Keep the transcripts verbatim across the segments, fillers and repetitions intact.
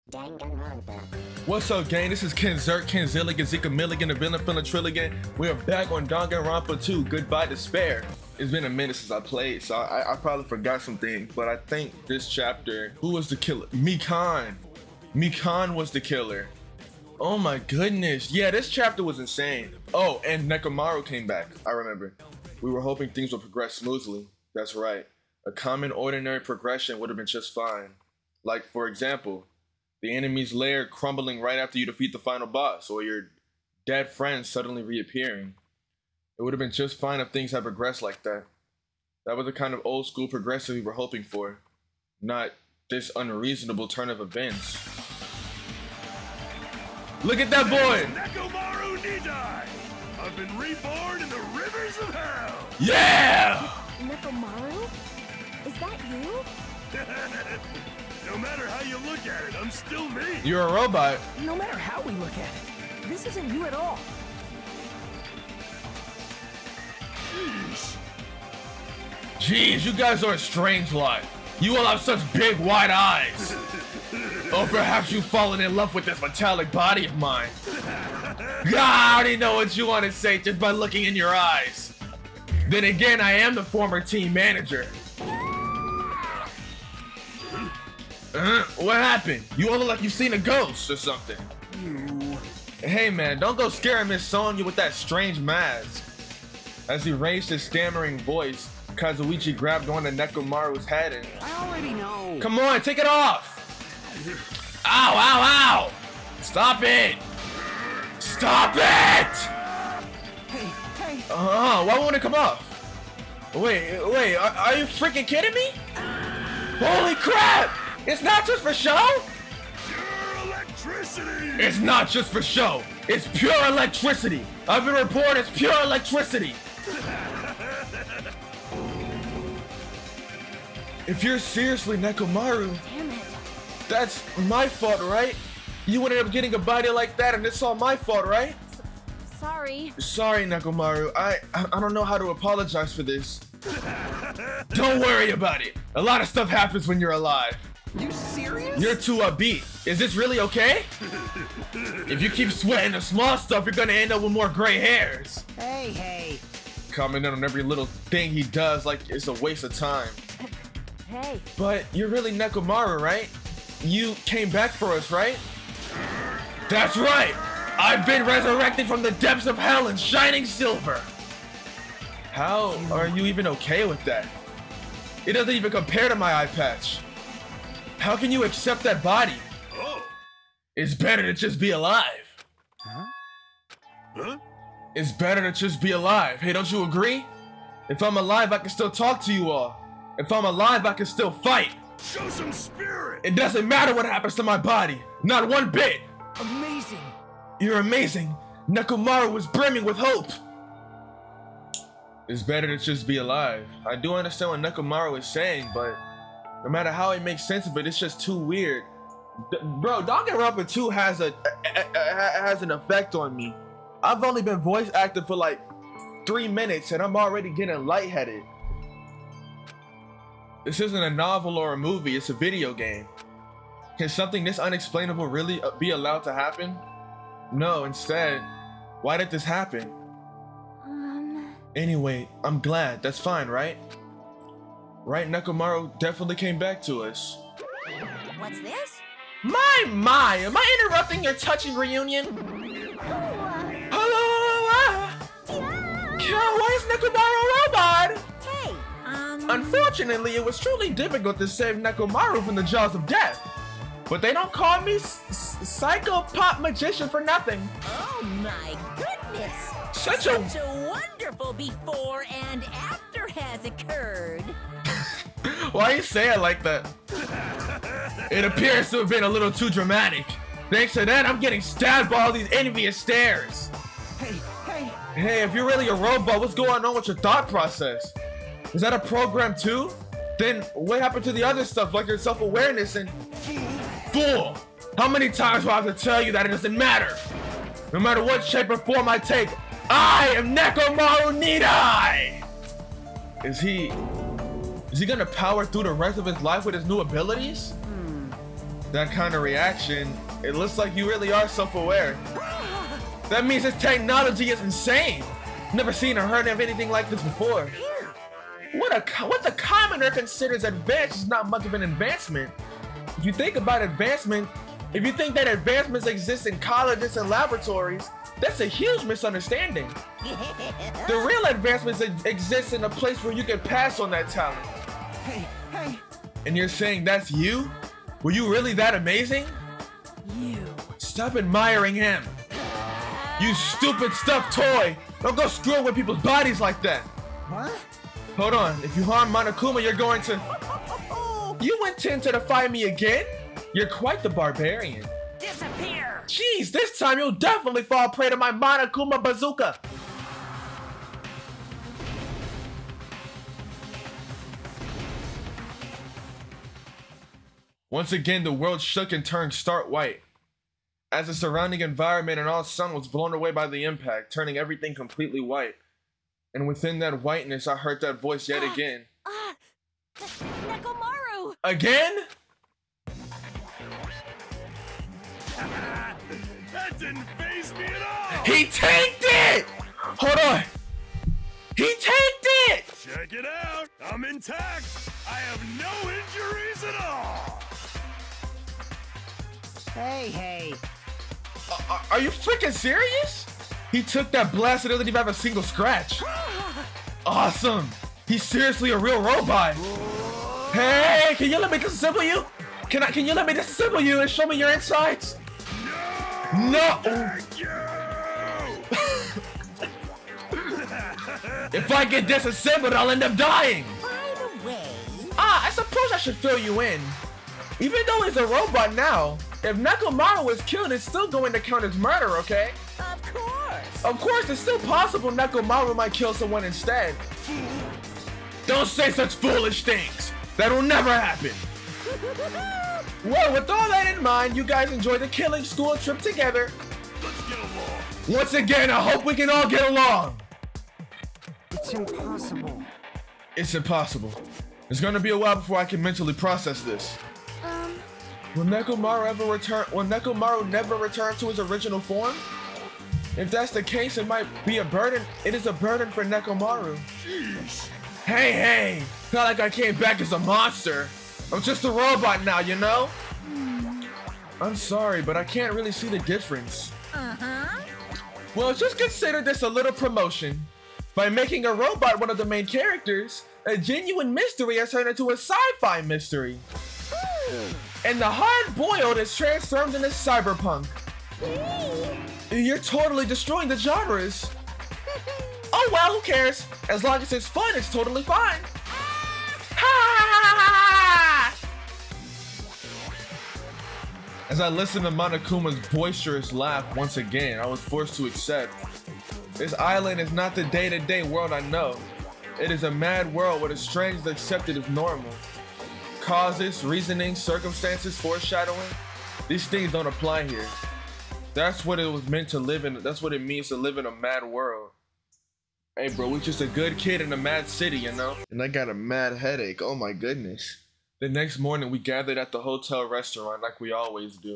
Danganronpa. What's up, gang? This is KenZerk, KenZilligan, Zika Milligan, the villain feeling Trilligan. We are back on Danganronpa two, Goodbye Despair. It's been a minute since I played, so I, I probably forgot some things, but I think this chapter, who was the killer? Mikan. Mikan was the killer. Oh my goodness. Yeah, this chapter was insane. Oh, and Nekomaru came back, I remember. We were hoping things would progress smoothly. That's right. A common, ordinary progression would have been just fine. Like, for example, the enemy's lair crumbling right after you defeat the final boss, or your dead friends suddenly reappearing. It would have been just fine if things had progressed like that. That was the kind of old school progression we were hoping for, not this unreasonable turn of events. Look at that boy! Nekomaru Nidai! I've been reborn in the rivers of hell! Yeah! Nekomaru? Is that you? No matter how you look at it, I'm still me! You're a robot. No matter how we look at it, this isn't you at all. Jeez. Jeez, you guys are a strange lot. You all have such big, wide eyes. Or perhaps you've fallen in love with this metallic body of mine. I already know what you want to say just by looking in your eyes. Then again, I am the former team manager. Uh, what happened? You all look like you've seen a ghost or something. You. Hey man, don't go scaring Miss Sonya with that strange mask. As he raised his stammering voice, Kazuichi grabbed onto Nekomaru's head and... I already know. Come on, take it off! Ow, ow, ow! Stop it! Stop it! Hey, hey. Uh-huh, why won't it come off? Wait, wait, are, are you freaking kidding me? Holy crap! It's not just for show? Pure electricity! It's not just for show. It's pure electricity. I've been reported it's pure electricity. If you're seriously Nekomaru, Damn it. that's my fault, right? You ended up getting a body like that and it's all my fault, right? S sorry. Sorry, Nekomaru. I, I I don't know how to apologize for this. Don't worry about it. A lot of stuff happens when you're alive. You serious? You're too upbeat. Is this really okay? If you keep sweating the small stuff, you're gonna end up with more gray hairs. Hey, hey. Commenting on every little thing he does like it's a waste of time. Hey. But you're really Nekomaru, right? You came back for us, right? That's right! I've been resurrected from the depths of hell in shining silver! How are you even okay with that? It doesn't even compare to my eye patch. How can you accept that body? Oh. It's better to just be alive. Huh? Huh? It's better to just be alive. Hey, don't you agree? If I'm alive, I can still talk to you all. If I'm alive, I can still fight. Show some spirit! It doesn't matter what happens to my body. Not one bit. Amazing. You're amazing. Nekomaru was brimming with hope. It's better to just be alive. I do understand what Nekomaru is saying, but no matter how it makes sense of it, it's just too weird. D bro, Danganronpa two has a, a, a, a has an effect on me. I've only been voice acting for like three minutes and I'm already getting lightheaded. This isn't a novel or a movie, it's a video game. Can something this unexplainable really be allowed to happen? No, instead, why did this happen? Um. Anyway, I'm glad, that's fine, right? Right, Nekomaru definitely came back to us. What's this? My, my, am I interrupting your touching reunion? Hello, uh, yeah, why is Nekomaru a robot? Hey, um... Unfortunately, it was truly difficult to save Nekomaru from the jaws of death. But they don't call me Psycho Pop Magician for nothing. Oh my goodness! Such, Such a... a wonderful before and after has occurred. Why you say it like that? It appears to have been a little too dramatic. Thanks to that, I'm getting stabbed by all these envious stares. Hey, hey. Hey, if you're really a robot, what's going on with your thought process? Is that a program too? Then what happened to the other stuff like your self-awareness and... Fool! How many times do I have to tell you that it doesn't matter? No matter what shape or form I take, I am Nekomaru Nidai! Is he... Is he gonna power through the rest of his life with his new abilities? Hmm. That kind of reaction, it looks like you really are self-aware. That means this technology is insane. Never seen or heard of anything like this before. What a what the commoner considers advanced is not much of an advancement. If you think about advancement, if you think that advancements exist in colleges and laboratories, that's a huge misunderstanding. The real advancements ex exist in a place where you can pass on that talent. Hey, hey. And you're saying that's you? Were you really that amazing? You. Stop admiring him. You stupid stuffed toy. Don't go screwing with people's bodies like that. What? Hold on, if you harm Monokuma, you're going to... You intend to defy me again? You're quite the barbarian. Disappear! Jeez, this time you'll definitely fall prey to my Monokuma bazooka. Once again, the world shook and turned stark white, as the surrounding environment and all sun was blown away by the impact, turning everything completely white. And within that whiteness, I heard that voice yet again. Ah! Nekomaru! Again? That didn't faze me at all! He tanked it! Hold on. He tanked it! Check it out! I'm intact! I have no injuries at all! Hey, hey. Uh, are you freaking serious? He took that blast and doesn't even have a single scratch. Awesome. He's seriously a real robot. Hey, can you let me disassemble you? Can I? Can you let me disassemble you and show me your insides? No! No. Thank you! If I get disassembled, I'll end up dying. By the way, Ah, I suppose I should fill you in. Even though he's a robot now, if Nekomaru was killed, it's still going to count as murder, okay? of course. Of course, it's still possible Nekomaru might kill someone instead. Don't say such foolish things. That'll never happen. Well, with all that in mind, you guys enjoy the killing school trip together. Let's get along. Once again, I hope we can all get along. It's impossible. It's impossible. It's gonna be a while before I can mentally process this. Um, Will Nekomaru ever return? Will Nekomaru never return to his original form? If that's the case, it might be a burden. It is a burden for Nekomaru. Jeez. Hey, hey! Not like I came back as a monster. I'm just a robot now, you know? I'm sorry, but I can't really see the difference. Uh-huh. Well, just consider this a little promotion. By making a robot one of the main characters, a genuine mystery has turned into a sci-fi mystery. And the hard-boiled is transformed into cyberpunk. You're totally destroying the genres. Oh well, who cares? As long as it's fun, it's totally fine. Ha! As I listened to Monokuma's boisterous laugh once again, I was forced to accept. This island is not the day-to-day world I know. It is a mad world where the strange is accepted as normal. Causes, reasoning, circumstances, foreshadowing, these things don't apply here. That's what it was meant to live in. That's what it means to live in a mad world. Hey bro, we're just a good kid in a mad city, you know? And I got a mad headache, oh my goodness. The next morning we gathered at the hotel restaurant like we always do.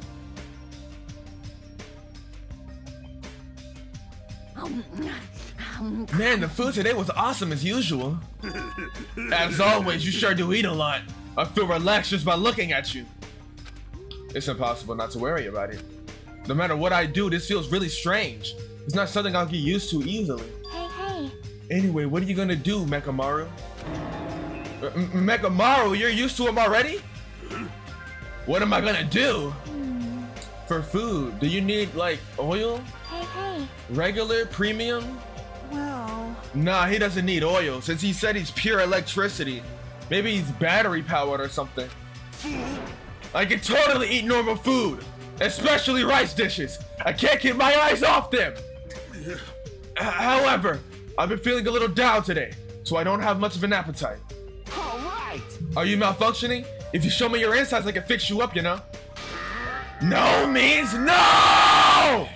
Man, the food today was awesome as usual. As always, you sure do eat a lot. I feel relaxed just by looking at you. It's impossible not to worry about it. No matter what I do, this feels really strange. It's not something I'll get used to easily. hey, hey. Anyway, what are you gonna do, Mekamaru? Uh, M- Mekamaru, you're used to him already? What am I gonna do? Hmm. For food, do you need like oil? Hey, hey. Regular, premium? Well, Nah, he doesn't need oil since he said he's pure electricity. Maybe he's battery powered or something. I can totally eat normal food, especially rice dishes. I can't keep my eyes off them. H- However, I've been feeling a little down today, so I don't have much of an appetite. All right. Are you malfunctioning? If you show me your insides, I can fix you up, you know? No means no!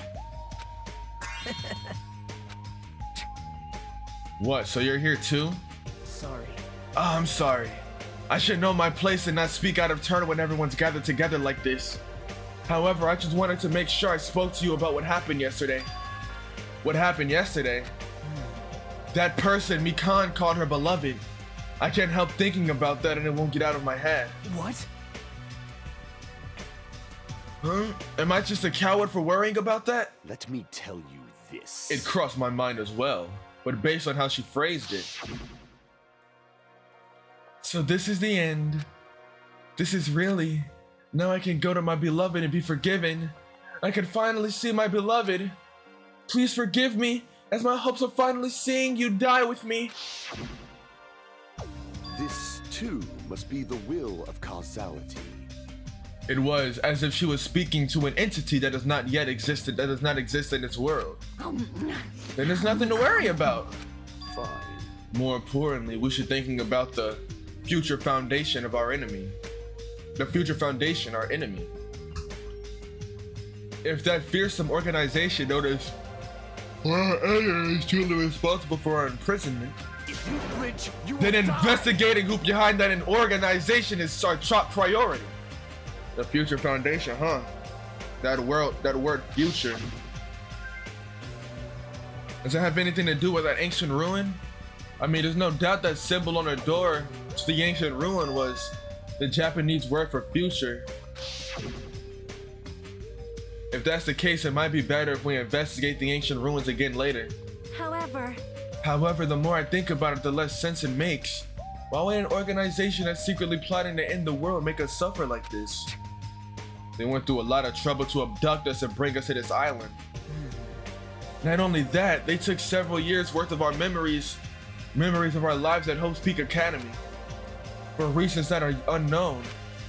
What, so you're here too? Sorry. Oh, I'm sorry. I should know my place and not speak out of turn when everyone's gathered together like this. However, I just wanted to make sure I spoke to you about what happened yesterday. What happened yesterday? That person, Mikan, called her beloved. I can't help thinking about that and it won't get out of my head. What? Huh? Am I just a coward for worrying about that? Let me tell you this. It crossed my mind as well, but based on how she phrased it. So this is the end. This is really... Now I can go to my beloved and be forgiven. I can finally see my beloved. Please forgive me, as my hopes of finally seeing you die with me. This, too, must be the will of causality. It was as if she was speaking to an entity that does not yet exist, that does not exist in this world. Then there's nothing to worry about. Fine. More importantly, we should thinking about the future foundation of our enemy. The future foundation, our enemy. If that fearsome organization noticed our enemy is truly responsible for our imprisonment, If you flinch, you will then die. investigating who behind that organization is our top priority. The future foundation, huh? That word, that word future. Does it have anything to do with that ancient ruin? I mean, there's no doubt that symbol on the door to the ancient ruin was the Japanese word for future. If that's the case, it might be better if we investigate the ancient ruins again later. However, However, the more I think about it, the less sense it makes. Why would an organization that's secretly plotting to end the world make us suffer like this? They went through a lot of trouble to abduct us and bring us to this island. Not only that, they took several years worth of our memories, memories of our lives at Hope's Peak Academy, for reasons that are unknown.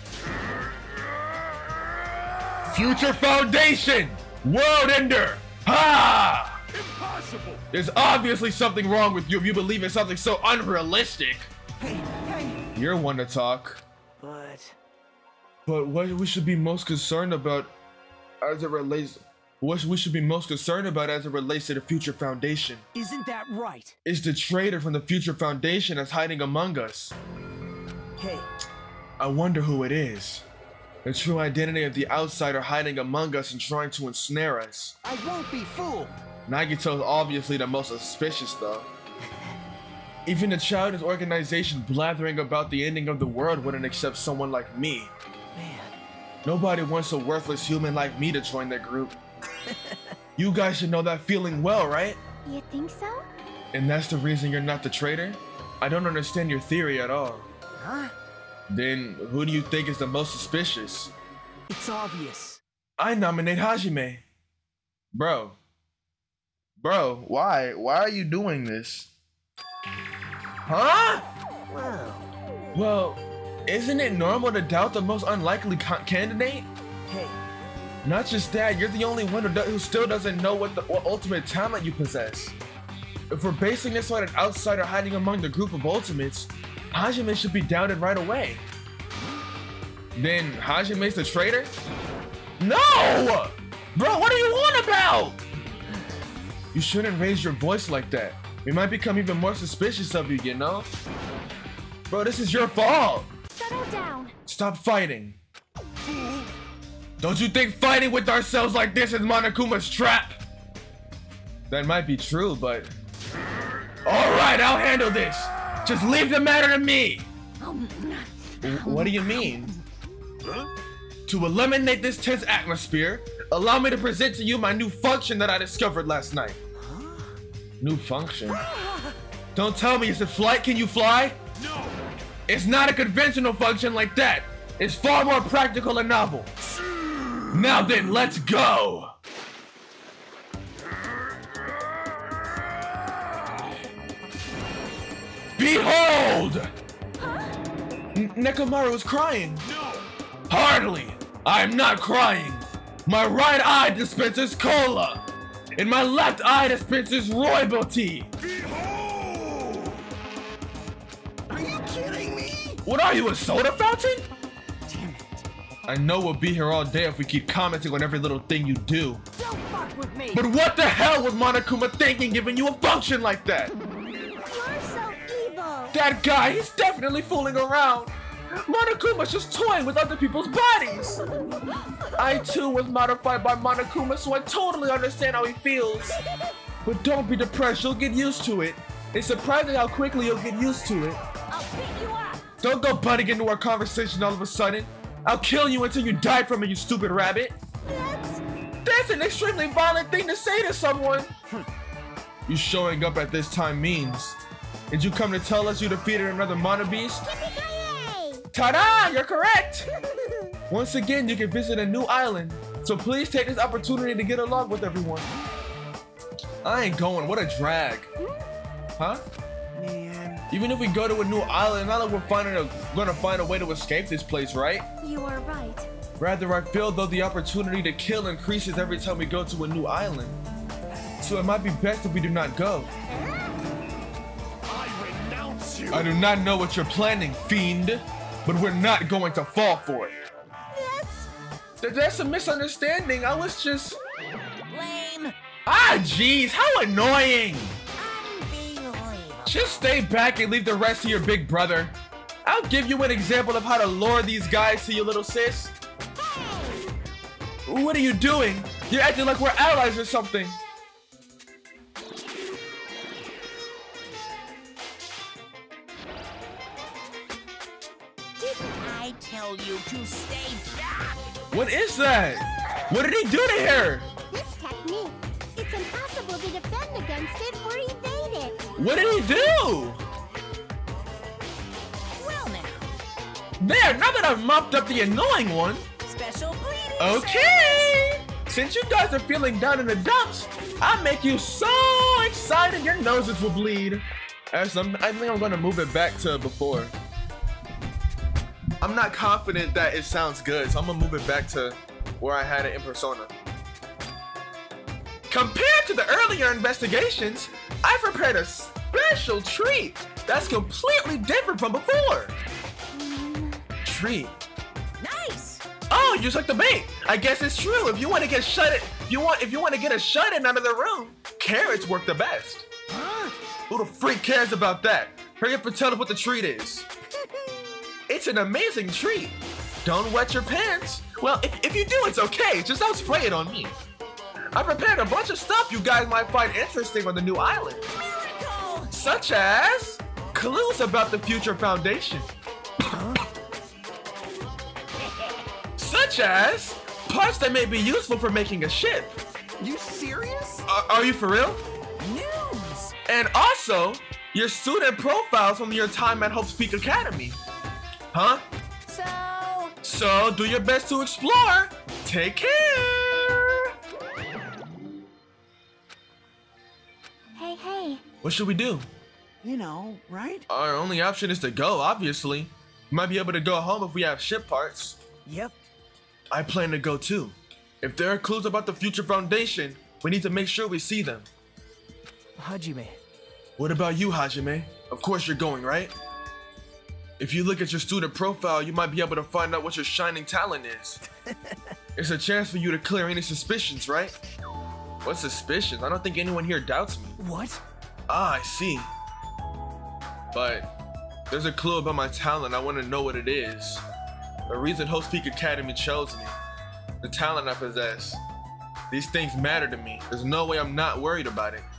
Future Foundation! World Ender! Ha! Impossible! There's obviously something wrong with you if you believe in something so unrealistic. Hey, hey. You're one to talk. But But what we should be most concerned about as it relates, what we should be most concerned about as it relates to the Future Foundation isn't that right? is the traitor from the Future Foundation that's hiding among us. Hey, I wonder who it is. The true identity of the outsider hiding among us and trying to ensnare us. I won't be fooled. Nagito's obviously the most suspicious though. Even the childish organization blathering about the ending of the world wouldn't accept someone like me. Man, Nobody wants a worthless human like me to join their group. You guys should know that feeling well, right? you think so? And that's the reason you're not the traitor? I don't understand your theory at all. huh? Then who do you think is the most suspicious? It's obvious. I nominate Hajime. Bro. Bro, why? Why are you doing this? Huh? Well, Well, isn't it normal to doubt the most unlikely ca- candidate? hey, Not just that, you're the only one who, do- who still doesn't know what the what ultimate talent you possess. If we're basing this on an outsider hiding among the group of ultimates, Hajime should be doubted right away. Then Hajime's the traitor? No! Bro, what are you on about? You shouldn't raise your voice like that. We might become even more suspicious of you, you know? Bro, this is your fault. Settle down. Stop fighting. Don't you think fighting with ourselves like this is Monokuma's trap? That might be true, but... Alright, I'll handle this. Just leave the matter to me. What do you mean? Huh? To eliminate this tense atmosphere, allow me to present to you my new function that I discovered last night. New function? Don't tell me, is it flight? Can you fly? No! It's not a conventional function like that. It's far more practical and novel. Now then, let's go! Behold! N- Nekomaru is crying. No! Hardly! I'm not crying! My right eye dispenses cola! And my left eye dispenses rooibos tea! Behold! are you kidding me? What are you, a soda fountain? Damn it. I know we'll be here all day if we keep commenting on every little thing you do. Don't fuck with me. But what the hell was Monokuma thinking giving you a function like that? You're so evil. That guy, he's definitely fooling around. Monokuma's just toying with other people's bodies. I too was modified by Monokuma, so I totally understand how he feels. But don't be depressed, you'll get used to it. It's surprising how quickly you'll get used to it. I'll pick you up. Don't go butting into our conversation all of a sudden. I'll kill you until you die from it, you stupid rabbit. That's... That's an extremely violent thing to say to someone. You showing up at this time means. Did you come to tell us you defeated another Mono Beast? Yippee-ki-yay! Ta-da! You're correct! Once again, you can visit a new island. So please take this opportunity to get along with everyone. I ain't going. What a drag. Huh? Man. Even if we go to a new island, not like we're finding a, gonna find a way to escape this place, right? You are right. Rather, I feel though the opportunity to kill increases every time we go to a new island. So it might be best if we do not go. I renounce you. I do not know what you're planning, fiend, but we're not going to fall for it. That's... Th- That's a misunderstanding. I was just... Lame. Ah, jeez, how annoying! Unbelievable. Just stay back and leave the rest to your big brother. I'll give you an example of how to lure these guys to you, little sis. What are you doing? You're acting like we're allies or something. Didn't I tell you to stay back? What is that? What did he do to her? This technique. It's impossible to defend against it or evade it. What did he do? Well now, There, now that I've mopped up the annoying one. special bleeding. Okay! Since you guys are feeling down in the dumps, I'll make you so excited your noses will bleed. Actually, I'm, I think I'm gonna move it back to before. I'm not confident that it sounds good, so I'm gonna move it back to where I had it in Persona. Compared to the earlier investigations, I prepared a special treat that's completely different from before. Treat. Nice. Oh, you took the bait. I guess it's true. If you want to get shut it, you want if you want to get a shut in out of the room, carrots work the best. Huh? Who the freak cares about that? Hurry up and tell them what the treat is. It's an amazing treat. Don't wet your pants. Well, if, if you do, it's okay. Just don't spray it on me. I prepared a bunch of stuff you guys might find interesting on the new island. Miracle. Such as clues about the future foundation. Such as parts that may be useful for making a ship. You serious? Are, are you for real? News. And also, your student profiles from your time at Hope's Peak Academy. Huh? So, So do your best to explore. Take care. Hey, hey. What should we do? You know, right? Our only option is to go, obviously. We might be able to go home if we have ship parts. Yep. I plan to go too. If there are clues about the future foundation, we need to make sure we see them. Hajime. What about you, Hajime? Of course you're going, right? If you look at your student profile, you might be able to find out what your shining talent is. It's a chance for you to clear any suspicions, right? What suspicions? I don't think anyone here doubts me. What? Ah, I see. But there's a clue about my talent. I want to know what it is. The reason Hope's Peak Academy chose me. The talent I possess. These things matter to me. There's no way I'm not worried about it.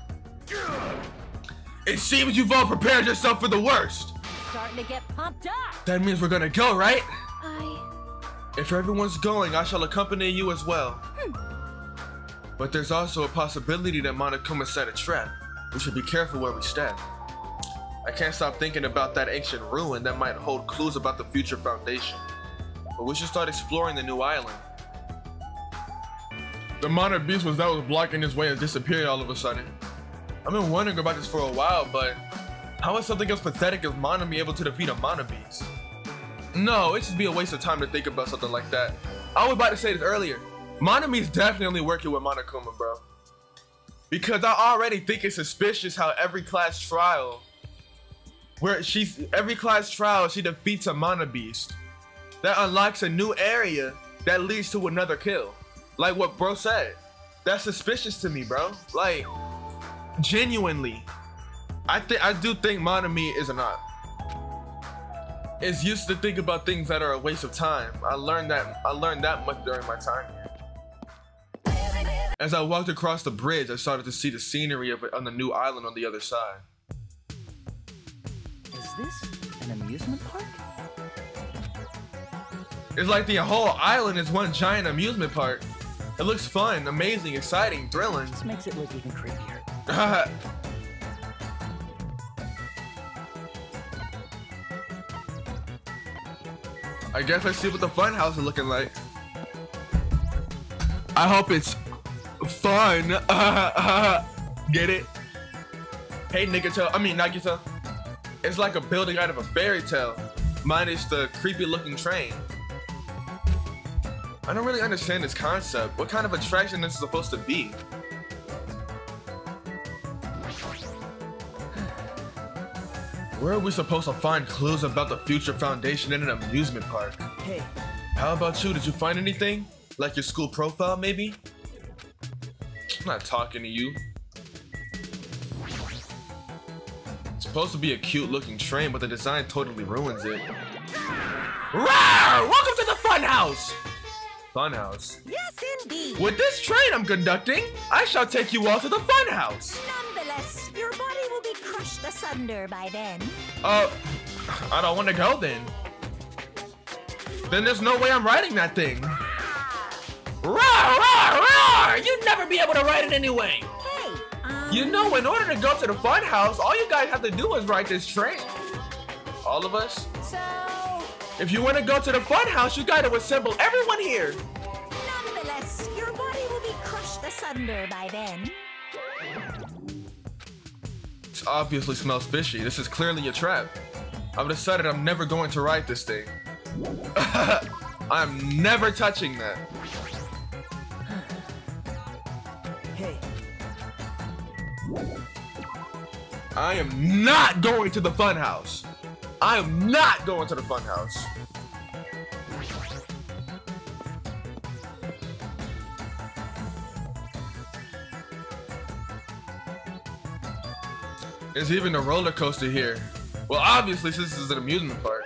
It seems you've all prepared yourself for the worst. starting to get pumped up. That means we're gonna go, right? I... If everyone's going, I shall accompany you as well. Hmm. But there's also a possibility that Monokuma set a trap. We should be careful where we step. I can't stop thinking about that ancient ruin that might hold clues about the future foundation. But we should start exploring the new island. The minor beast was that was blocking his way has disappeared all of a sudden. I've been wondering about this for a while, but how is something as pathetic as Monami able to defeat a Mono Beast? No, it'd just be a waste of time to think about something like that. I was about to say this earlier. Monami's definitely working with Monokuma, bro. Because I already think it's suspicious how every class trial, where she's every class trial she defeats a Mono Beast. That unlocks a new area that leads to another kill. Like what bro said. That's suspicious to me, bro. Like, genuinely. I think I do think Monami is a not. It's used to think about things that are a waste of time. I learned that I learned that much during my time here. As I walked across the bridge, I started to see the scenery of it on the new island on the other side. Is this an amusement park? It's like the whole island is one giant amusement park. It looks fun, amazing, exciting, thrilling. This makes it look even creepier. I guess let's see what the fun house is looking like. I hope it's fun. Get it? Hey, Nagito. I mean, Nagito. It's like a building out of a fairy tale, minus the creepy looking train. I don't really understand this concept. What kind of attraction this is supposed to be? Where are we supposed to find clues about the future foundation in an amusement park? Hey. How about you? Did you find anything? Like your school profile, maybe? I'm not talking to you. It's supposed to be a cute looking train, but the design totally ruins it. Rawr! Welcome to the fun house! Fun house? Yes, indeed. With this train I'm conducting, I shall take you all to the fun house. Nonetheless, your body will be crushed asunder by then. Uh, I don't want to go then. Then there's no way I'm riding that thing. Rawr, rawr, rawr! You'd never be able to ride it anyway. Hey, um... You know, in order to go to the fun house, all you guys have to do is ride this train. All of us? So... If you want to go to the fun house, you got to assemble everyone here. Nonetheless, your body will be crushed asunder by then. This obviously smells fishy. This is clearly a trap. I've decided I'm never going to ride this thing. I'm never touching that. Hey. I am not going to the fun house. I am not going to the fun house. There's even a roller coaster here. Well, obviously, since this is an amusement park.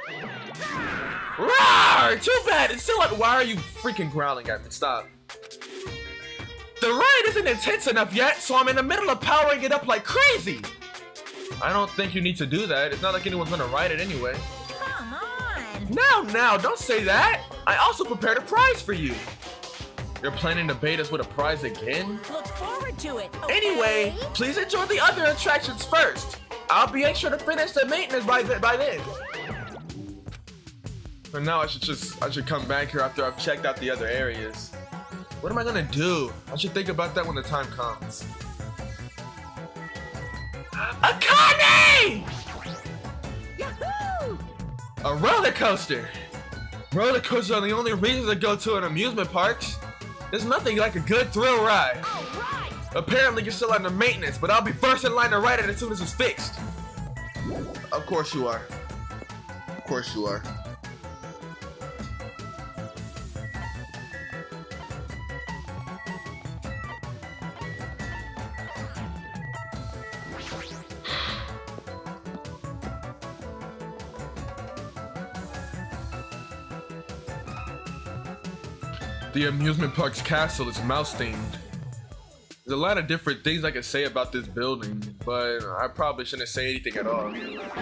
Rawr! Too bad. It's still like, why are you freaking growling at me? Stop. The ride isn't intense enough yet, so I'm in the middle of powering it up like crazy. I don't think you need to do that. It's not like anyone's gonna ride it anyway. Come on. Now, now, don't say that. I also prepared a prize for you. You're planning to bait us with a prize again? Look forward to it. Okay? Anyway, please enjoy the other attractions first. I'll be sure to finish the maintenance by, th by then. For now, I should just, I should come back here after I've checked out the other areas. What am I gonna do? I should think about that when the time comes. Akane! Yahoo! A roller coaster! Roller coasters are the only reason to go to an amusement parks. There's nothing like a good thrill ride. All right. Apparently you're still under maintenance, but I'll be first in line to ride it as soon as it's fixed. Of course you are. Of course you are. The amusement park's castle is mouse-themed. There's a lot of different things I can say about this building, but I probably shouldn't say anything at all.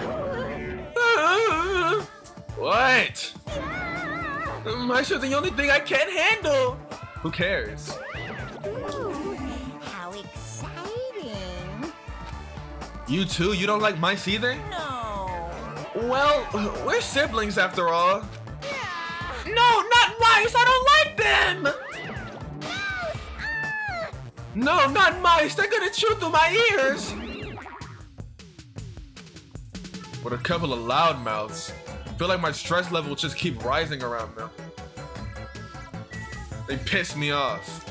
What? Mice are the only thing I can't handle. Who cares? Ooh, how exciting. You too? You don't like mice either? No. Well, we're siblings after all. No, not mice! I don't like them! Mouse! Ah! No, not mice! They're gonna chew through my ears! With a couple of loudmouths. I feel like my stress level will just keep rising around them. They piss me off.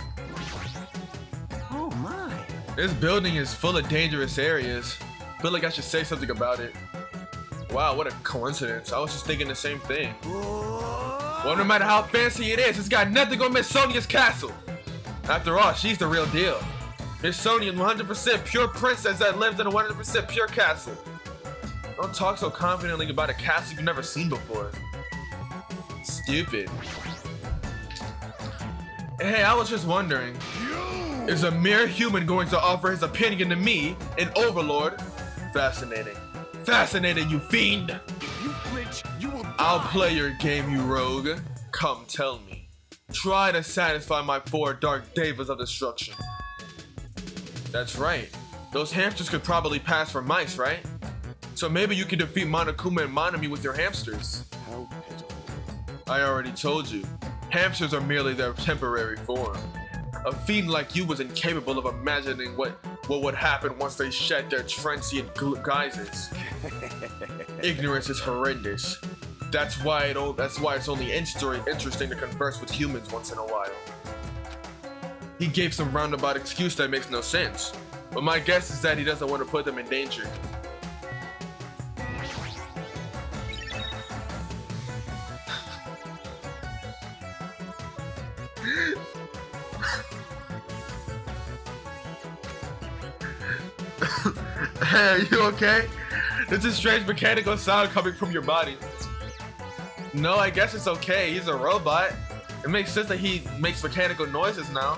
Oh my. This building is full of dangerous areas. I feel like I should say something about it. Wow, what a coincidence. I was just thinking the same thing. Well, no matter how fancy it is, it's got nothing on Miss Sonia's castle. After all, she's the real deal. Miss Sonia is one hundred percent pure princess that lives in a one hundred percent pure castle. Don't talk so confidently about a castle you've never seen before. Stupid. Hey, I was just wondering, is a mere human going to offer his opinion to me, an overlord? Fascinating. Fascinating, you fiend! If you flinch, you will die. I'll play your game, you rogue. Come tell me. Try to satisfy my four dark devas of destruction. That's right. Those hamsters could probably pass for mice, right? So maybe you can defeat Monokuma and Monami with your hamsters. How pitiful. I already told you. Hamsters are merely their temporary form. A fiend like you was incapable of imagining what, what would happen once they shed their transient guises. Ignorance is horrendous. That's why it that's why it's only interesting to converse with humans once in a while. He gave some roundabout excuse that makes no sense, but my guess is that he doesn't want to put them in danger. Hey, are you okay? There's a strange mechanical sound coming from your body. No, I guess it's okay. He's a robot. It makes sense that he makes mechanical noises now.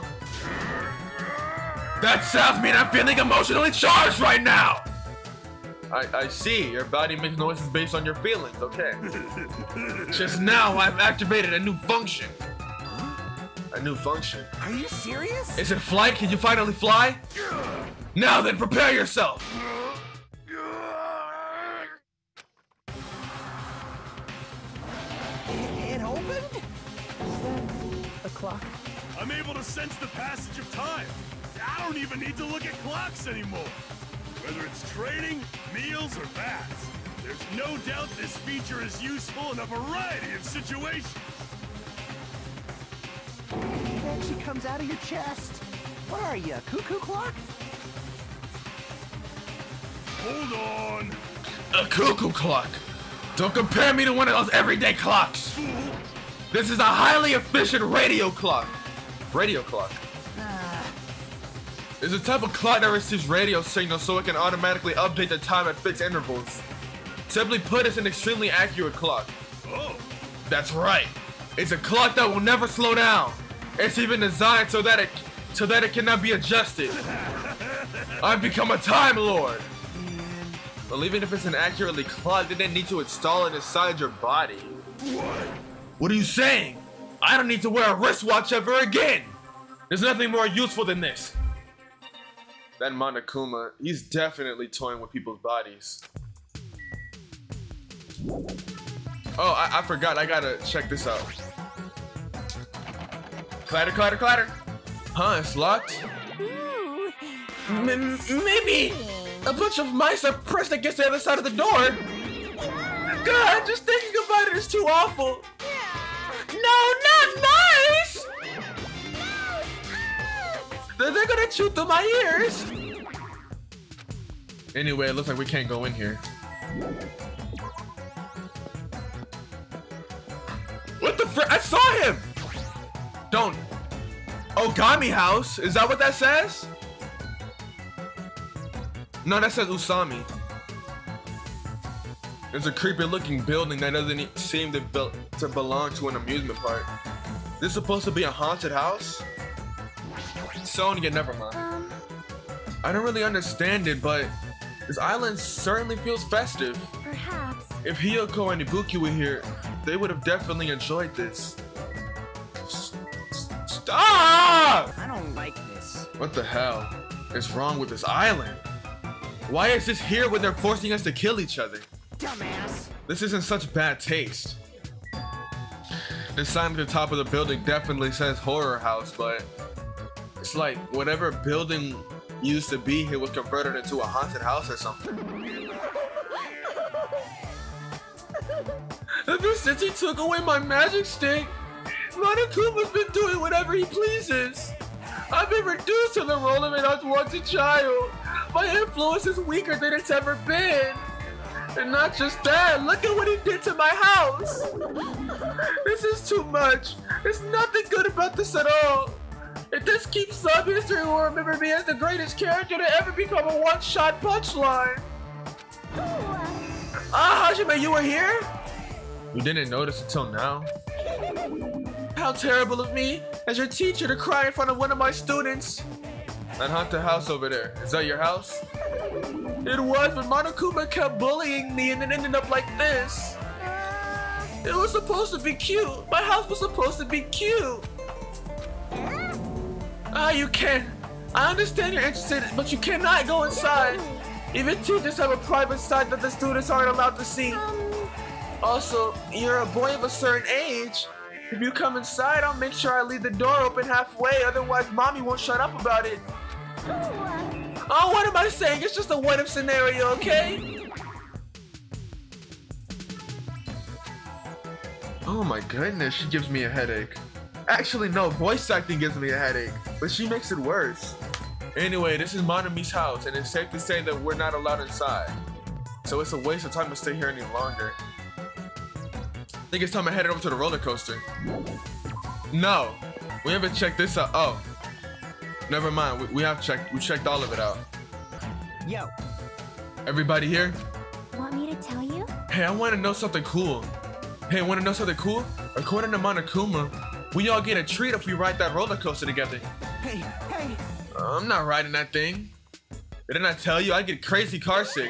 That sounds mean I'm feeling emotionally charged right now! I, I see. Your body makes noises based on your feelings, okay. Just now, I've activated a new function. A new function. Are you serious? Is it flight? Can you finally fly? Now then, prepare yourself! It opened? Is that a clock? I'm able to sense the passage of time. I don't even need to look at clocks anymore. Whether it's training, meals, or baths, there's no doubt this feature is useful in a variety of situations. It actually comes out of your chest. What are you, a cuckoo clock? Hold on. A cuckoo clock! Don't compare me to one of those everyday clocks! Fool. This is a highly efficient radio clock. Radio clock. It's a type of clock that receives radio signals so it can automatically update the time at fixed intervals. Simply put, it's an extremely accurate clock. Oh. That's right. It's a clock that will never slow down. It's even designed so that it so that it cannot be adjusted. I've become a time lord. Well, even if it's an accurately clocked, they didn't need to install it inside your body. What? What are you saying? I don't need to wear a wristwatch ever again. There's nothing more useful than this. That Monokuma, he's definitely toying with people's bodies. Oh, I, I forgot. I gotta check this out. Clatter, clatter, clatter. Huh, it's locked? Ooh. M maybe a bunch of mice are pressed against the other side of the door. God, just thinking about it is too awful. No, not mice! They're, they're gonna chew through my ears. Anyway, it looks like we can't go in here. What the frick? I saw him! Don't. Ogami house? Is that what that says? No, that says Usami. There's a creepy looking building that doesn't seem to, be to belong to an amusement park. This is supposed to be a haunted house? Sonya, never mind. Um, I don't really understand it, but this island certainly feels festive. perhaps. If Hiyoko and Ibuki were here, they would have definitely enjoyed this. Stop! I don't like this. What the hell is wrong with this island? Why is this here when they're forcing us to kill each other? Dumbass. This isn't such bad taste. The sign at the top of the building definitely says horror house, but it's like whatever building used to be here was converted into a haunted house or something. Ever since he took away my magic stick, Monokuma's been doing whatever he pleases. I've been reduced to the role of an unwanted child. My influence is weaker than it's ever been. And not just that, look at what he did to my house. This is too much. There's nothing good about this at all. If this keeps up, history will remember me as the greatest character to ever become a one-shot punchline. Ah, Hajime, you were here? You didn't notice until now. How terrible of me, as your teacher, to cry in front of one of my students. That haunted house over there, is that your house? It was, but Monokuma kept bullying me and it ended up like this. It was supposed to be cute. My house was supposed to be cute. Ah, you can't. I understand you're interested, but you cannot go inside. Even teachers have a private side that the students aren't allowed to see. Also, you're a boy of a certain age. If you come inside, I'll make sure I leave the door open halfway, otherwise mommy won't shut up about it. Oh, what am I saying? It's just a what-if scenario, okay? Oh my goodness, she gives me a headache. Actually, no, voice acting gives me a headache, but she makes it worse. Anyway, this is Monomi's house, and it's safe to say that we're not allowed inside. So it's a waste of time to stay here any longer. I think it's time I head over to the roller coaster. No, we haven't checked this out. Oh, never mind. We, we have checked. We checked all of it out. Yo. Everybody here? Want me to tell you? Hey, I want to know something cool. Hey, want to know something cool? According to Monokuma, we all get a treat if we ride that roller coaster together. Hey, hey. Uh, I'm not riding that thing. Didn't I tell you I get crazy car sick?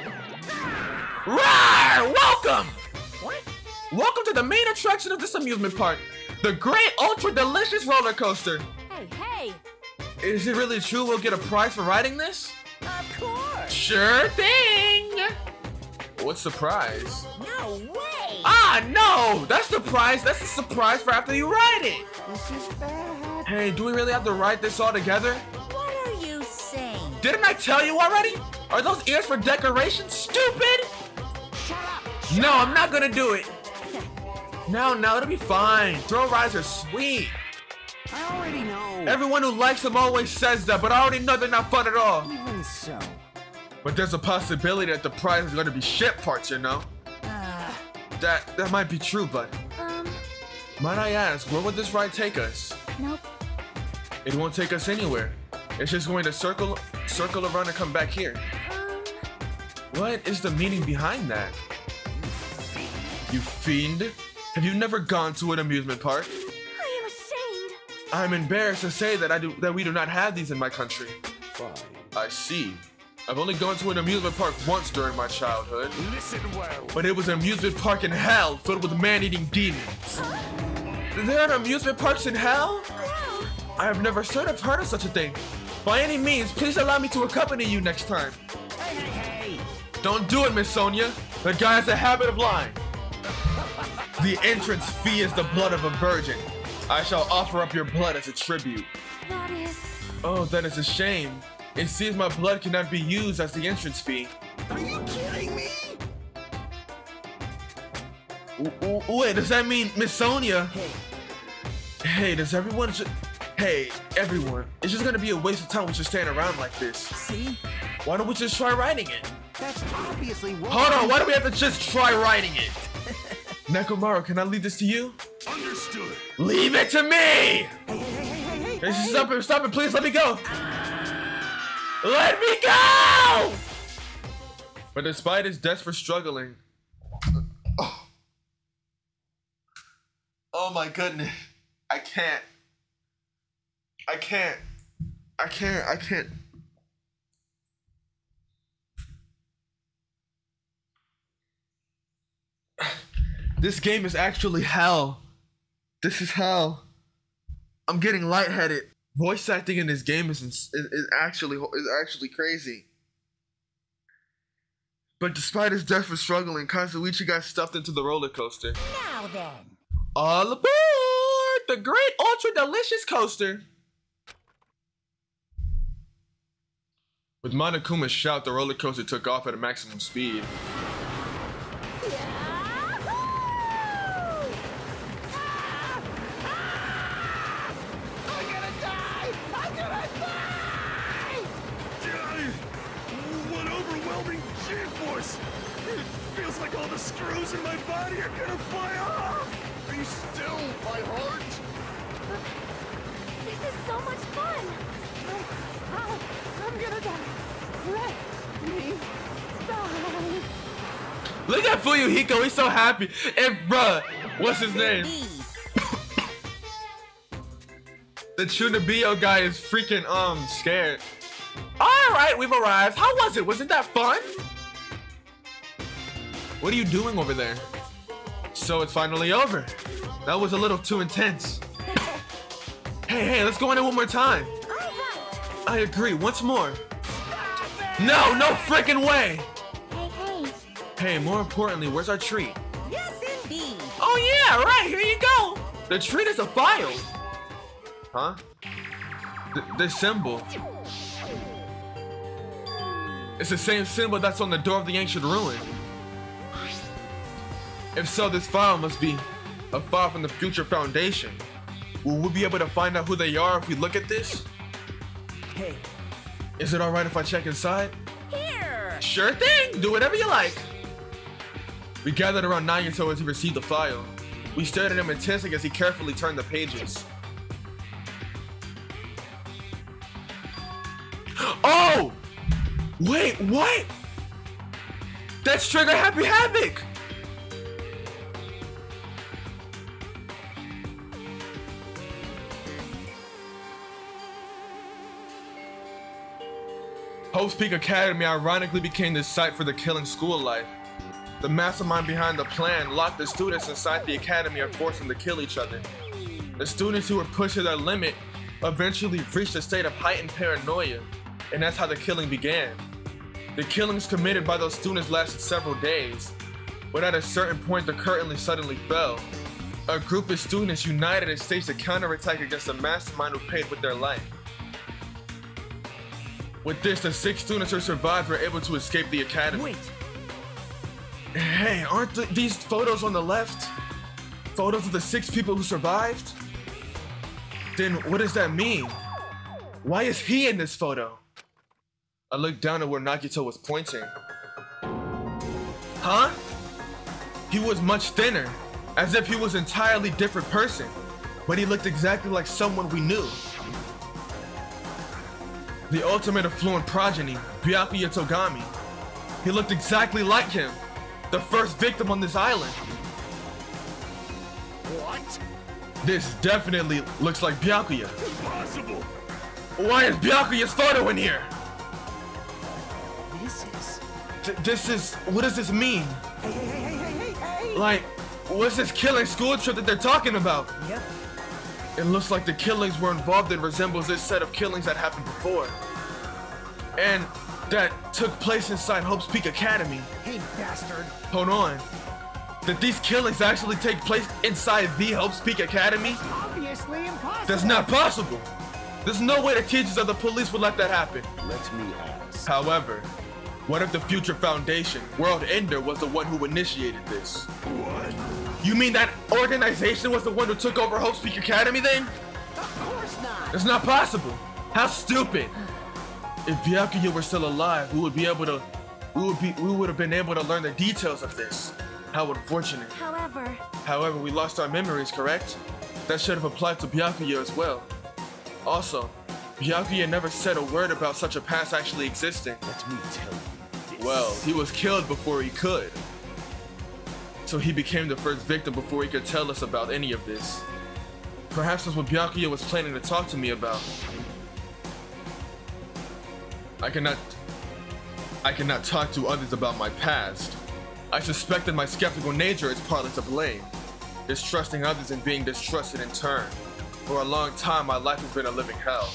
Rawr! Welcome! What? Welcome to the main attraction of this amusement park, the great ultra delicious roller coaster. Hey, hey! Is it really true we'll get a prize for riding this? Of course! Sure thing! What's the prize? No way! Ah, no! That's the prize! That's the surprise for after you ride it! This is bad. Hey, do we really have to ride this all together? What are you saying? Didn't I tell you already? Are those ears for decoration, stupid? Shut up. No, I'm not gonna do it. No, no, it'll be fine. Thrill rides are sweet. I already know. Everyone who likes them always says that, but I already know they're not fun at all. Even so. But there's a possibility that the prize is gonna be shit parts, you know? Uh, That that might be true, but Um, might I ask, where would this ride take us? nope. It won't take us anywhere. It's just going to circle circle around and come back here. Um, What is the meaning behind that? You fiend? Have you never gone to an amusement park? I am ashamed. I'm embarrassed to say that I do that we do not have these in my country. Fine. I see. I've only gone to an amusement park once during my childhood, Listen well. but it was an amusement park in hell filled with man-eating demons. There are amusement parks in hell? I have never sort of heard of such a thing. By any means, please allow me to accompany you next time. Hey, hey, hey. Don't do it, Miss Sonia. The guy has a habit of lying. The entrance fee is the blood of a virgin. I shall offer up your blood as a tribute. That is... Oh, that is a shame. It seems my blood cannot be used as the entrance fee. Are you kidding me? W- w- Wait, does that mean Miss Sonia? Hey. Hey, does everyone ju- Hey, everyone. It's just gonna be a waste of time we just stand around like this. See? Why don't we just try riding it? That's obviously wrong. Hold on, why do we have to just try riding it? Nekomaru, can I leave this to you? Understood. Leave it to me! Hey, hey, hey, hey, hey, Hey, hey. stop it, stop it, please let me go! Let me go! But despite his desperate struggling... Oh. Oh my goodness. I can't. I can't. I can't. I can't. This game is actually hell. This is hell. I'm getting lightheaded. Voice acting in this game is, is, is actually is actually crazy. But despite his desperate struggling, Kazuichi got stuffed into the roller coaster. now then. All aboard the great ultra delicious coaster. With Monokuma's shout, the roller coaster took off at a maximum speed. What overwhelming G-force! It feels like all the screws in my body are gonna fly off! Be still, my heart! This is so much fun. Oh, I'm gonna die. Let me die. Look at Fuyuhiko, he's so happy. And bruh, what's his name? The Chunibyo guy is freaking um scared. Alright, we've arrived. How was it? Wasn't that fun? What are you doing over there? So it's finally over. That was a little too intense. Hey, hey, let's go in it one more time. I agree, once more. No, no freaking way! Hey, hey. Hey, more importantly, where's our treat? Yes, indeed. Oh yeah, right, here you go. The treat is a file. Huh? Th this symbol. It's the same symbol that's on the door of the ancient ruin. If so, this file must be a file from the Future Foundation. Will we be able to find out who they are if we look at this? Hey. Is it alright if I check inside? Here. Sure thing, do whatever you like. We gathered around Nagito as he received the file. We stared at him intensely as he carefully turned the pages. Oh! Wait, what? That's Trigger Happy Havoc! Hope's Peak Academy ironically became the site for the killing school life. The mastermind behind the plan locked the students inside the academy and forced them to kill each other. The students who were pushed to their limit eventually reached a state of heightened paranoia, and that's how the killing began. The killings committed by those students lasted several days, but at a certain point the curtain suddenly fell. A group of students united and staged a counterattack against the mastermind who paid with their life. With this, the six students who survived were able to escape the academy. Wait. Hey, aren't th these photos on the left photos of the six people who survived? Then what does that mean? Why is he in this photo? I looked down at where Nagito was pointing. Huh? He was much thinner, as if he was an entirely different person, but he looked exactly like someone we knew. The ultimate affluent progeny, Byakuya Togami. He looked exactly like him, the first victim on this island. What? This definitely looks like Byakuya. Impossible! Why is Byakuya's photo in here? This is... Th this is, what does this mean? Hey, hey, hey, hey, hey, hey, hey! Like, what's this killing school trip that they're talking about? Yep. It looks like the killings we're involved in resembles this set of killings that happened before. And that took place inside Hope's Peak Academy. Hey, bastard! Hold on. Did these killings actually take place inside the Hope's Peak Academy? Obviously impossible! That's not possible! There's no way the teachers of the police would let that happen. Let me ask. However, what if the Future Foundation, World Ender, was the one who initiated this? What? You mean that organization was the one who took over Hope's Peak Academy then? Of course not! It's not possible! How stupid! If Byakuya were still alive, we would be able to we would be we would have been able to learn the details of this. How unfortunate. However, However, we lost our memories, correct? That should have applied to Byakuya as well. Also, Byakuya never said a word about such a past actually existing. Let me tell you this. Well, he was killed before he could. So he became the first victim before he could tell us about any of this. Perhaps that's what Byakuya was planning to talk to me about. I cannot... I cannot talk to others about my past. I suspect that my skeptical nature is partly to blame. Distrusting others and being distrusted in turn. For a long time, my life has been a living hell.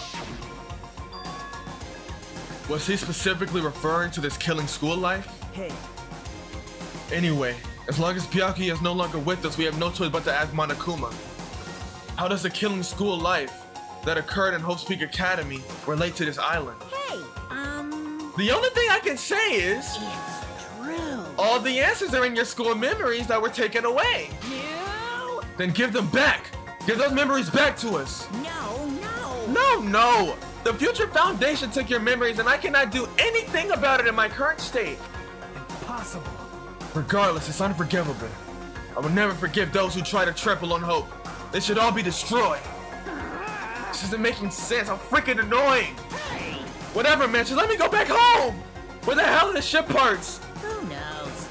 Was he specifically referring to this killing school life? Hey. Anyway, as long as Byakuya is no longer with us, we have no choice but to ask Monokuma. How does the killing school life that occurred in Hope's Peak Academy relate to this island? Hey, um... The only thing I can say is... It's true. all the answers are in your school memories that were taken away. No! Then give them back! Give those memories back to us! No, no! No, no! The Future Foundation took your memories and I cannot do anything about it in my current state. Impossible. Regardless, it's unforgivable. I will never forgive those who try to trample on hope. They should all be destroyed. This isn't making sense. I'm freaking annoying. Hey! Whatever, man. Just let me go back home. Where the hell are the ship parts? Who knows?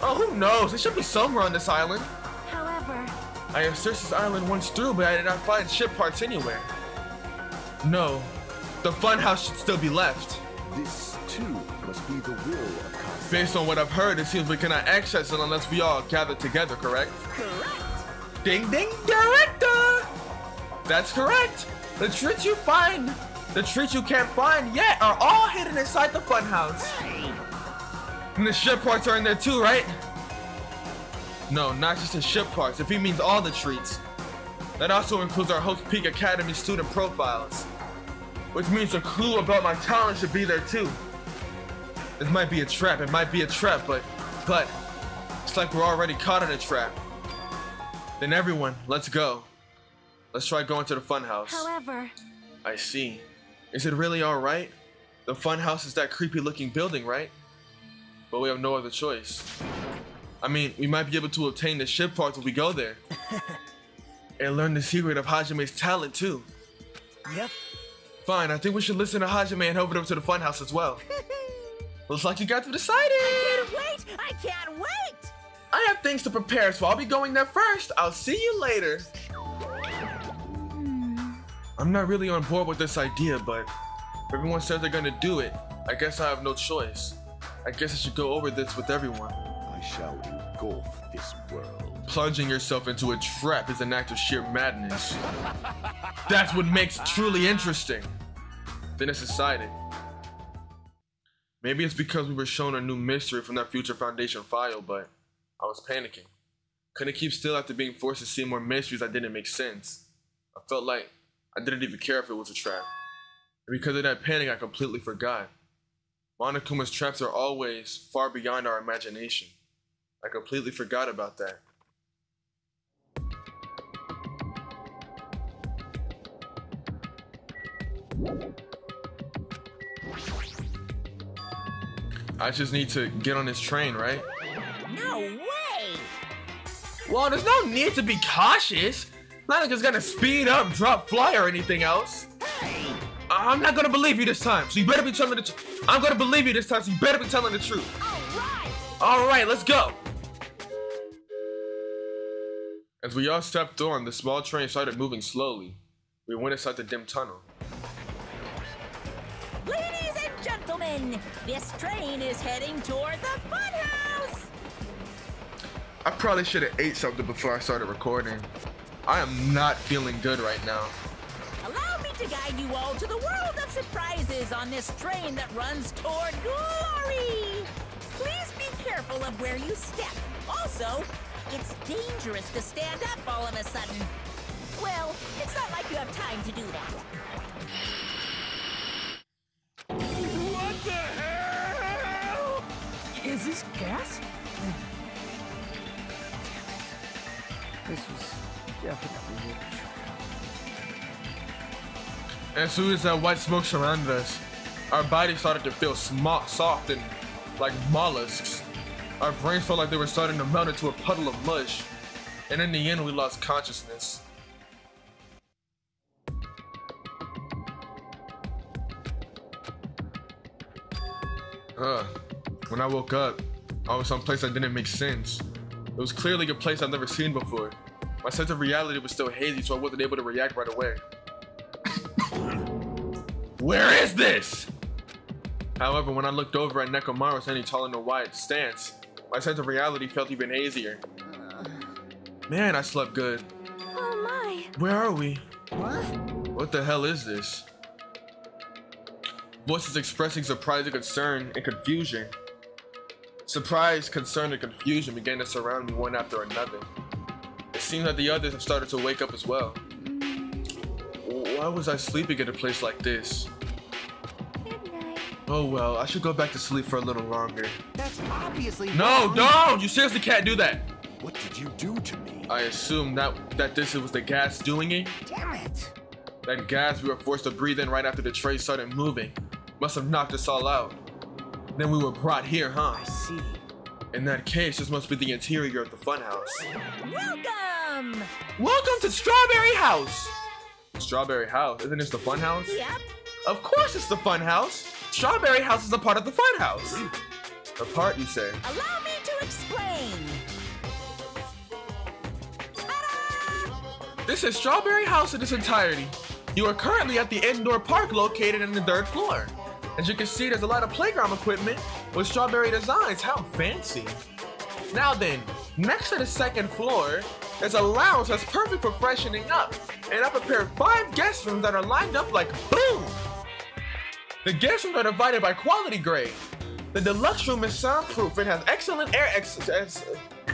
Oh, who knows? It should be somewhere on this island. However, I have searched this island once through, but I did not find ship parts anywhere. No, the funhouse should still be left. This, too, must be the will of KenZerk. Based on what I've heard, it seems we cannot access it unless we all gather together, correct? correct. Ding ding director! That's correct! The treats you find, the treats you can't find yet are all hidden inside the funhouse. And the ship parts are in there too, right? No, not just the ship parts, if he means all the treats. That also includes our Hope's Peak Academy student profiles. Which means a clue about my talent should be there too. This might be a trap, it might be a trap, but, but, it's like we're already caught in a trap. Then everyone, let's go. Let's try going to the funhouse. However, I see. Is it really alright? The funhouse is that creepy looking building, right? But we have no other choice. I mean, we might be able to obtain the ship parts if we go there. And learn the secret of Hajime's talent too. Yep. Fine, I think we should listen to Hajime and head over to the funhouse as well. Looks like you got to decide I it. can't wait! I can't wait! I have things to prepare, so I'll be going there first. I'll see you later. I'm not really on board with this idea, but if everyone says they're gonna do it, I guess I have no choice. I guess I should go over this with everyone. I shall engulf this world. Plunging yourself into a trap is an act of sheer madness. That's what makes it truly interesting. Then it's decided. Maybe it's because we were shown a new mystery from that Future Foundation file, but I was panicking. Couldn't keep still after being forced to see more mysteries that didn't make sense. I felt like I didn't even care if it was a trap. And because of that panic, I completely forgot. Monokuma's traps are always far beyond our imagination. I completely forgot about that. I just need to get on this train, right? No way! Well, there's no need to be cautious. Not like it's gonna speed up, drop, fly, or anything else. Hey! I'm not gonna believe you this time, so you better be telling the truth. I'm gonna believe you this time, so you better be telling the truth. Alright! Alright, let's go! As we all stepped on, the small train started moving slowly. We went inside the dim tunnel. Ladies and gentlemen, this train is heading toward the funhouse! I probably should have ate something before I started recording. I am not feeling good right now. Allow me to guide you all to the world of surprises on this train that runs toward glory! Please be careful of where you step. Also, it's dangerous to stand up all of a sudden. Well, it's not like you have time to do that. What the hell? Is this gas? This was definitely a As soon as that white smoke surrounded us, our bodies started to feel small, soft and like mollusks. Our brains felt like they were starting to melt into a puddle of mush. And in the end, we lost consciousness. Uh, when I woke up, I was someplace that didn't make sense. It was clearly a place I've never seen before. My sense of reality was still hazy, so I wasn't able to react right away. Where is this? However, when I looked over at Nekomaru standing tall in a wide stance, my sense of reality felt even hazier. Man, I slept good. Oh my! Where are we? What? What the hell is this? Voices expressing surprise and concern and confusion. Surprise, concern, and confusion began to surround me one after another. It seems that the others have started to wake up as well. Why was I sleeping in a place like this? Good night. Oh well, I should go back to sleep for a little longer. That's obviously No, wrong. don't! You seriously can't do that! What did you do to me? I assume that, that this was the gas doing it? Damn it! That gas we were forced to breathe in right after the train started moving must have knocked us all out. Then we were brought here, huh? I see. In that case, this must be the interior of the funhouse. Welcome! Welcome to Strawberry House! Strawberry House? Isn't this the funhouse? Yep. Of course it's the funhouse! Strawberry House is a part of the funhouse! A part, you say? Allow me to explain. This is Strawberry House in its entirety. You are currently at the indoor park located in the third floor. As you can see, there's a lot of playground equipment with strawberry designs. How fancy. Now then, next to the second floor, there's a lounge that's perfect for freshening up. And I prepared five guest rooms that are lined up like boom. The guest rooms are divided by quality grade. The deluxe room is soundproof and has excellent air access.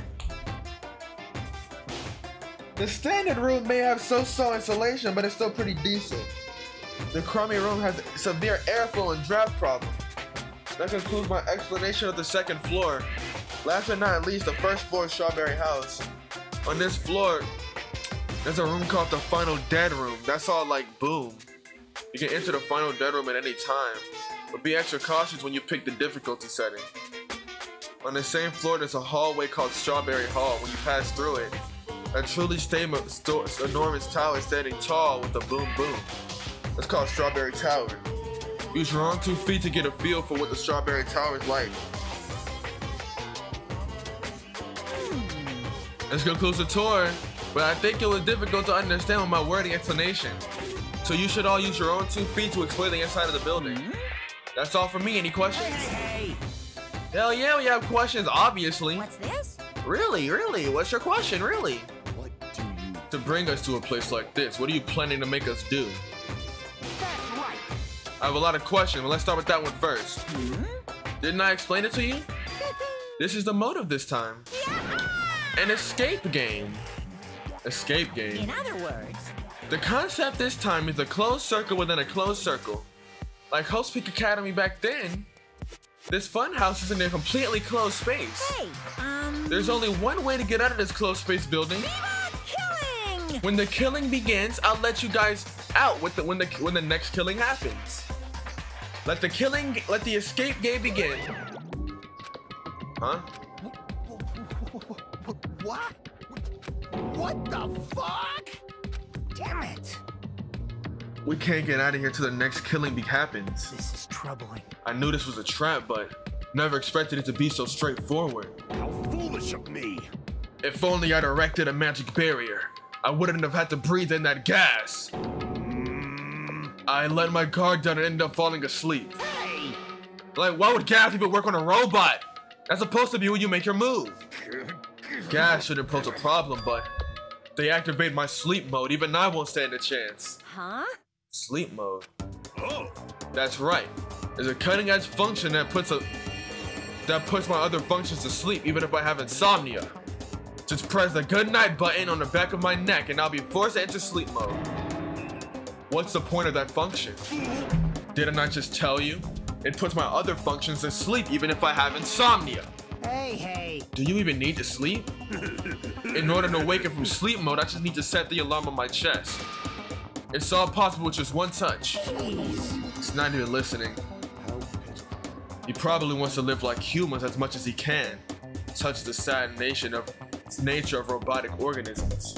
The standard room may have so-so insulation, but it's still pretty decent. The crummy room has severe airflow and draft problems. That concludes my explanation of the second floor. Last but not least, the first floor is Strawberry House. On this floor, there's a room called the Final Dead Room. That's all like boom. You can enter the Final Dead Room at any time, but be extra cautious when you pick the difficulty setting. On the same floor, there's a hallway called Strawberry Hall. When you pass through it, a truly enormous tower standing tall with a boom boom. It's called Strawberry Tower. Use your own two feet to get a feel for what the Strawberry Tower is like. This concludes the tour, but I think it was difficult to understand with my wordy explanation. So you should all use your own two feet to explain the inside of the building. That's all for me. Any questions? Hey, Hell yeah, we have questions, obviously. what's this? Really, really? What's your question, really? What do you... To bring us to a place like this, what are you planning to make us do? That's right. I have a lot of questions, but let's start with that one first. Hmm? Didn't I explain it to you? This is the motive this time. An escape game. Escape game. In other words, The concept this time is a closed circle within a closed circle. Like Host Peak Academy back then, this fun house is in a completely closed space. hey, um, There's only one way to get out of this closed space building. Viva killing! When the killing begins, I'll let you guys out with the when the when the next killing happens. Let the killing, let the escape game begin. Huh? What? What the fuck? Damn it. We can't get out of here till the next killing be happens. This is troubling. I knew this was a trap, but never expected it to be so straightforward. How foolish of me! If only I'd erected a magic barrier, I wouldn't have had to breathe in that gas. Mm, I let my guard down and ended up falling asleep. Hey! Like, why would gas even work on a robot? That's supposed to be when you make your move. Gas shouldn't pose a problem, but if they activate my sleep mode, even I won't stand a chance. Huh? Sleep mode. oh, That's right. There's a cutting edge function that puts a that puts my other functions to sleep, even if I have insomnia. Just press the good night button on the back of my neck and I'll be forced to enter sleep mode. What's the point of that function? Didn't I just tell you? It puts my other functions to sleep even if I have insomnia. Hey, hey. Do you even need to sleep? In order to awaken from sleep mode, I just need to set the alarm on my chest. It's all possible with just one touch. It's not even listening. How pitiful. He probably wants to live like humans as much as he can. Such the sad nation of nature of robotic organisms.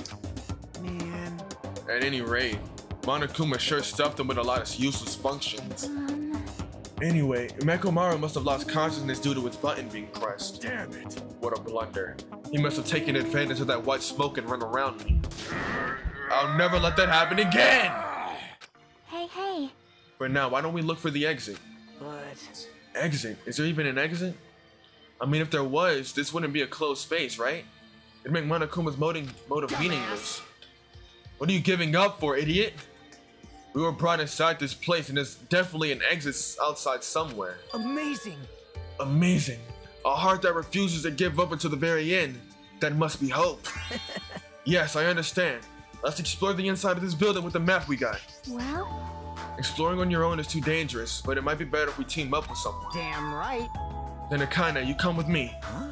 Man. At any rate, Monokuma sure stuffed him with a lot of useless functions. Anyway, Mekomaru must have lost consciousness due to his button being pressed. damn it! What a blunder. He must have taken advantage of that white smoke and run around me. I'll never let that happen again! Hey, hey. For now, why don't we look for the exit? But... Exit? Is there even an exit? I mean, if there was, this wouldn't be a closed space, right? It'd make Monokuma's motive, motive meaningless. What are you giving up for, idiot? We were brought inside this place and there's definitely an exit outside somewhere. Amazing. Amazing. A heart that refuses to give up until the very end. That must be hope. Yes, I understand. Let's explore the inside of this building with the map we got. Well, Exploring on your own is too dangerous, but it might be better if we team up with someone. Damn right. Then Akane, you come with me. Huh?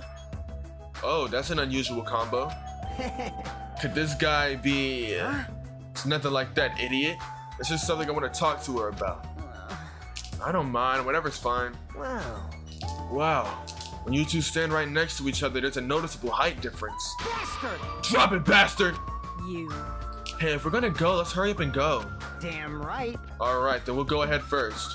Oh, that's an unusual combo. Could this guy be... Uh, it's nothing like that, idiot. It's just something I want to talk to her about. I don't mind, whatever's fine. Wow. Wow. When you two stand right next to each other, there's a noticeable height difference. Bastard! Drop it, bastard! You. Hey, if we're gonna go, let's hurry up and go. Damn right. Alright, then we'll go ahead first.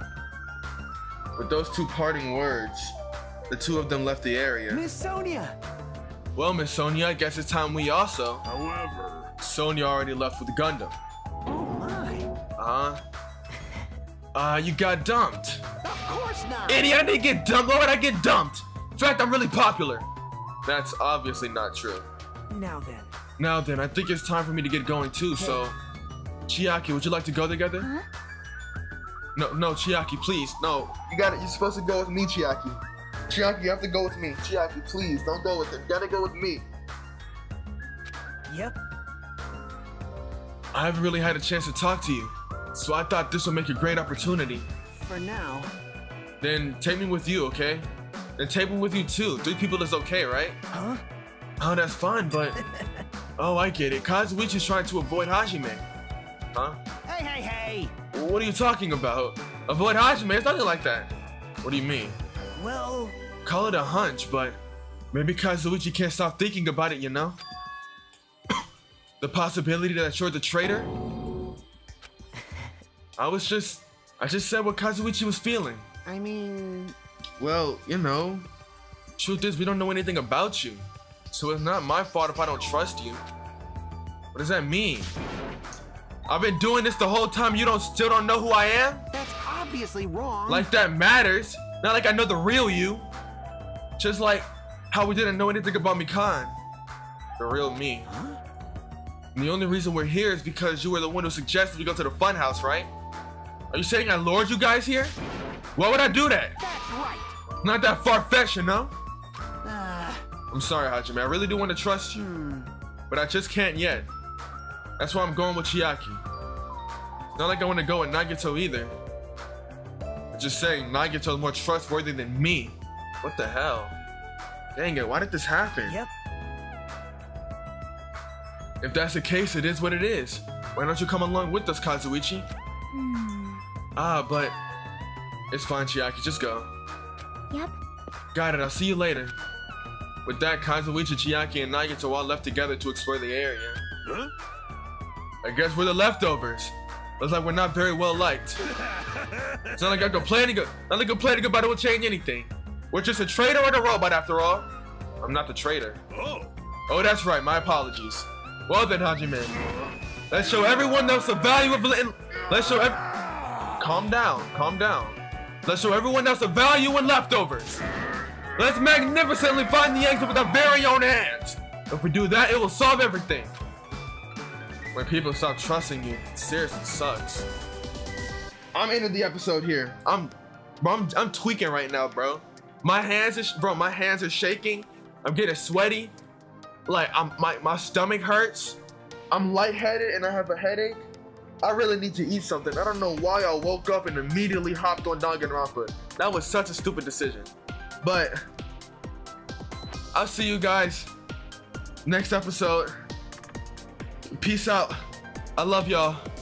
With those two parting words, the two of them left the area. Miss Sonia! Well, Miss Sonia, I guess it's time we also... However, Sonya already left with Gundam. Oh my. Uh-huh. Uh, you got dumped. Of course not. Idiot, I didn't get dumped. Why would I get dumped? In fact, I'm really popular. That's obviously not true. Now then. Now then, I think it's time for me to get going too, so... Chiaki, would you like to go together? Huh? No, no, Chiaki, please, no. You got it, you're supposed to go with me, Chiaki. Chiaki, you have to go with me. Chiaki, please, don't go with him. You gotta go with me. Yep. I haven't really had a chance to talk to you, so I thought this would make a great opportunity. For now. Then take me with you, okay? Then take me with you too. Three people is okay, right? Huh? Oh, that's fine, but... Oh, I get it. Kazuichi's trying to avoid Hajime. Huh? Hey, hey, hey! What are you talking about? Avoid Hajime? It's nothing like that. What do you mean? Well... Call it a hunch, but maybe Kazuichi can't stop thinking about it, you know? The possibility that you're the traitor? I was just... I just said what Kazuichi was feeling. I mean... Well, you know... Truth is, we don't know anything about you. So it's not my fault if I don't trust you. What does that mean? I've been doing this the whole time, you don't still don't know who I am? That's obviously wrong. Like that matters. Not like I know the real you. Just like how we didn't know anything about Mikan. The real me. Huh? And the only reason we're here is because you were the one who suggested we go to the funhouse, right? Are you saying I lured you guys here? Why would I do that? That's right. Not that far-fetched, you know? Uh, I'm sorry, Hajime. I really do want to trust you. hmm. But I just can't yet. That's why I'm going with Chiaki. Not like I want to go with Nagito either. I'm just saying Nagito's more trustworthy than me. What the hell? Dang it, why did this happen? Yep. If that's the case, it is what it is. Why don't you come along with us, Kazuichi? Hmm. Ah, but... It's fine, Chiaki, just go. Yep. Got it, I'll see you later. With that, Kazuichi, Chiaki, and Nagito all left together to explore the area. Huh? I guess we're the leftovers. Looks like we're not very well liked. It's not like I'm complaining, not like complaining about it will change anything. We're just a traitor and a robot after all. I'm not the traitor. Oh. Oh, that's right, my apologies. Well then, Hajime. Let's show everyone else the value of li- Let's show ev- Calm down, calm down. Let's show everyone else the value in leftovers. Let's magnificently find the exit with our very own hands. If we do that, it will solve everything. When people stop trusting you, it seriously sucks. I'm ending the episode here. I'm, bro, I'm, I'm tweaking right now, bro. My hands are, bro, my hands are shaking. I'm getting sweaty. Like, I'm, my, my stomach hurts. I'm lightheaded and I have a headache. I really need to eat something. I don't know why I woke up and immediately hopped on Danganronpa. That was such a stupid decision. But I'll see you guys next episode. Peace out. I love y'all.